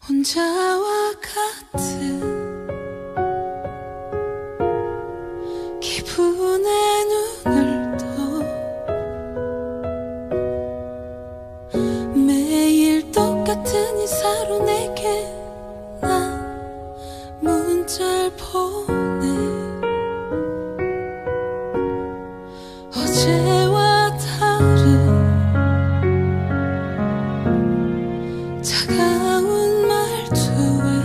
혼자와 같은 기분에 눈을 떠 매일 똑같은 인사로 내게 난 문자를 보내. 어제와 다른 차가운 말투에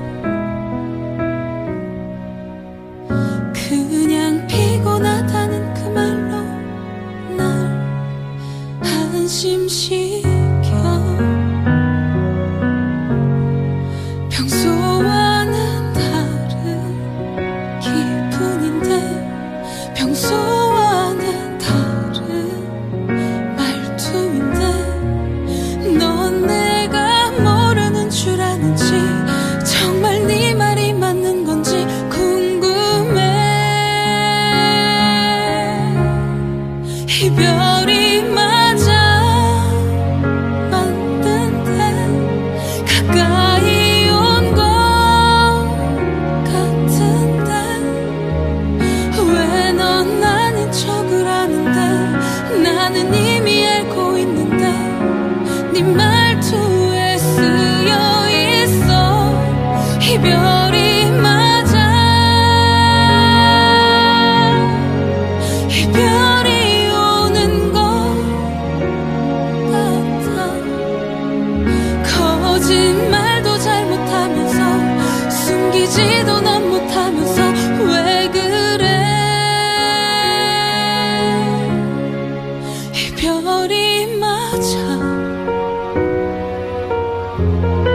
그냥 피곤하다는 그 말로 날 안심시켜. 평소와는 다른 기분인데 평소와는 다른 말투인데 넌 내가 모르는 줄 아는지 정말 네 말이 맞는 건지 궁금해. 이별이 맞아 맞는데 가까이 온 것 같은데 왜 넌 아닌 척을 하는데 나는 이미 알고 있는데 네 말투에 쓰여 있어. 이별이 맞아 이별이 오는 것 같아. 거짓말도 잘못하면서 숨기지도 넌 못하면서 왜 그래. 이별이 맞아